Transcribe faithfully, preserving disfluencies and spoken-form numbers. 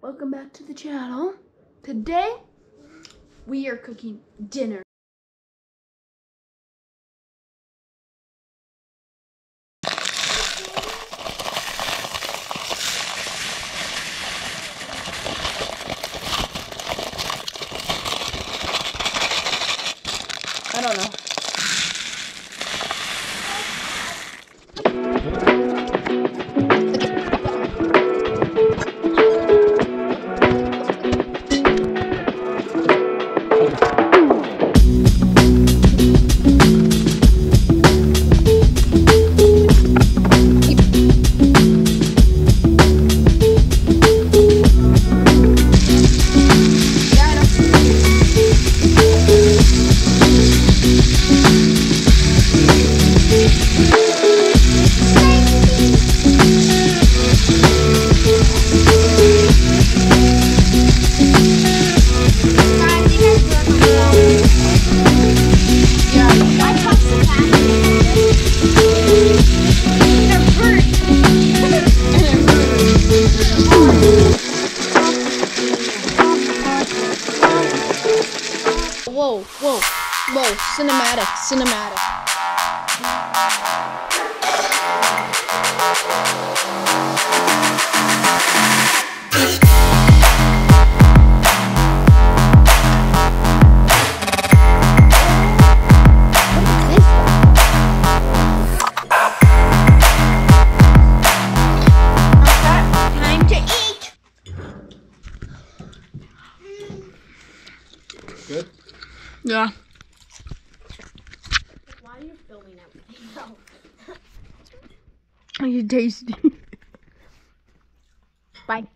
welcome back to the channel. Today, we are cooking dinner. I don't know. Whoa, whoa, whoa, cinematic, cinematic. Time to eat. Good? Yeah. Why are you filming everything else? You tasty. Bye.